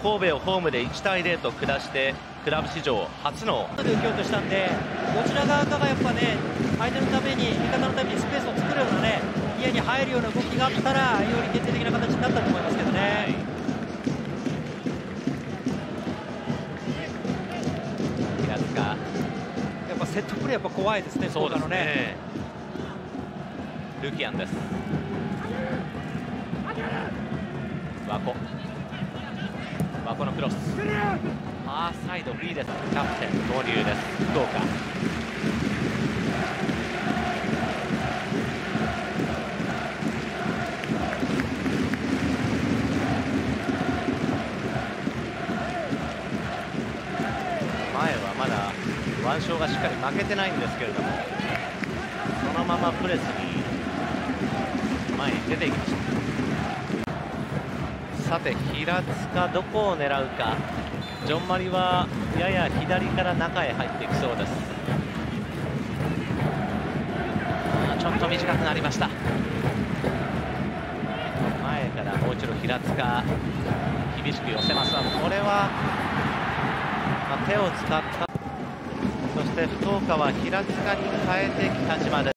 神戸をホームで1対0と下してクラブ史上初の受けようとしたんで、どちら側かがやっぱね、相手のために、味方のためにスペースを作るようなね、家に入るような動きがあったら、より決定的な形になったと思いますけどね。 平塚、 やっぱセットプレーやっぱ怖いですね、 そうです福岡のね。 ルキアンです。和子のクロス、ファーサイドフリーです。キャプテン投入です、福岡。前はまだ腕章がしっかり負けてないんですけれども、そのままプレスに前に出ていきました。さて平塚、どこを狙うか。ジョンマリはやや左から中へ入っていきそうです。ちょっと短くなりました。前からもう一度平塚、厳しく寄せますが、これは、手を使った。そして福岡は平塚に変えてきた島です。